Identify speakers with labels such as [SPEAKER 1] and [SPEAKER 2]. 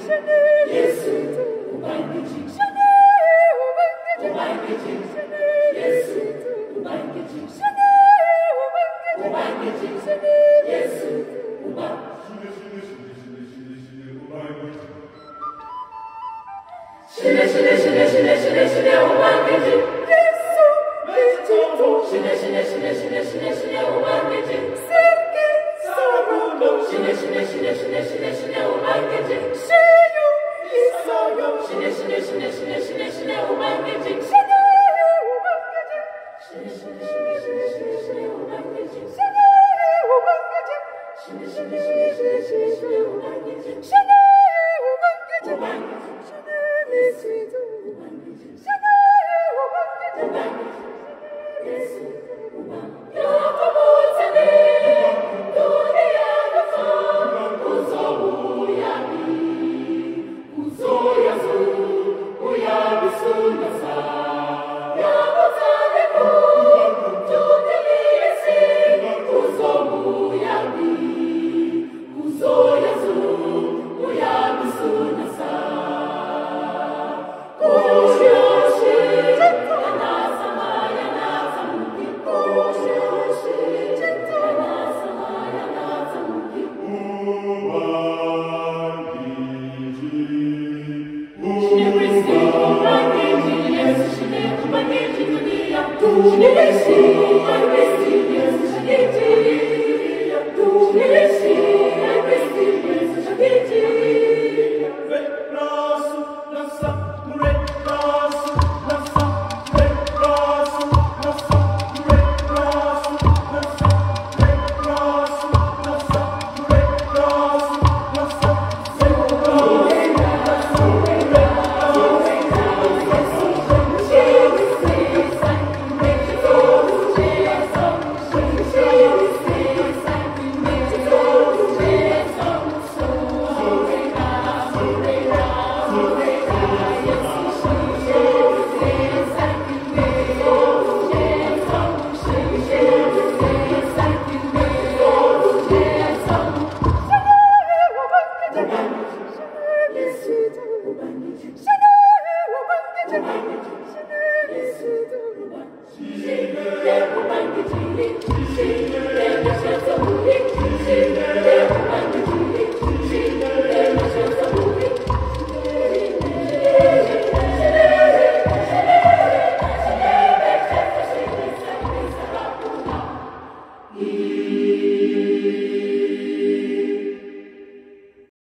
[SPEAKER 1] Yesu, Ubangiji. Ubangiji. Yesu, Ubangiji. Ubangiji. Yesu, Ubangiji. Shine, shine, shine, shine, shine, shine, Ubangiji. Yesu, Ubangiji. Shine, shine, shine, shine, shine, shine, Ubangiji. Serke, Saruno. Shine, shine, shine, shine, shine,